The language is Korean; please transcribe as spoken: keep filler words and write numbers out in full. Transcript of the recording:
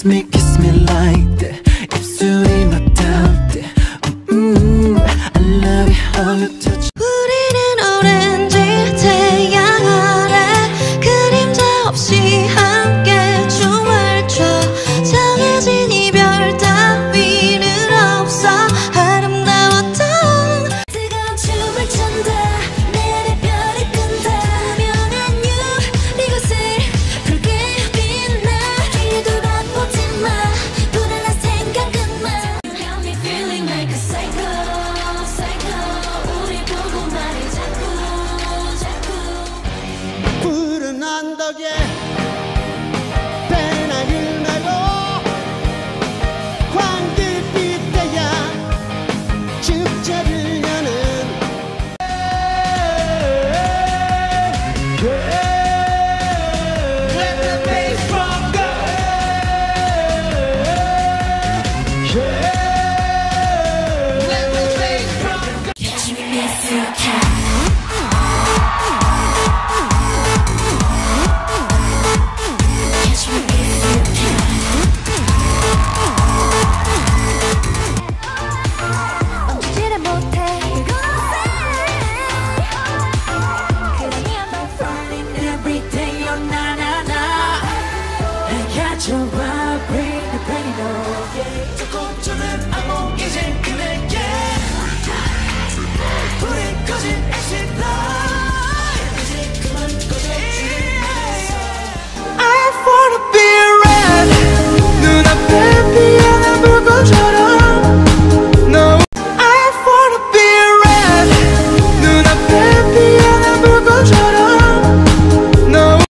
Kiss me, kiss me like that. 입술이 맞닿을 때 mm, I love it how you touch. 우리는 오렌지 태양 아래 그림자 없이 함께 춤을 춰. 정해진 이별 따위는 없어. 아름다웠던 뜨거운 춤을 춘다. 내내 별이 끈다. 투명한 유 이곳을 붉게 빛나. 뒤에 돌아보지 마. 불안한 생각은 마. Got me feeling like a psycho, psycho. 우리 보고 말해 자꾸, 자꾸. 푸른 언덕에 배낭을 메고 황금빛 태양 축제를 여는 Let the bass drum go. Let the bass drum go. Catch me if you can. Catch me if you can. 멈추지를 못해 이곳에. 그러니 I'm falling every day. Oh na na na. I got your vibe, the pain, oh yeah. 조금쯤은 안목이질 그네게 불이 꺼진 exit light.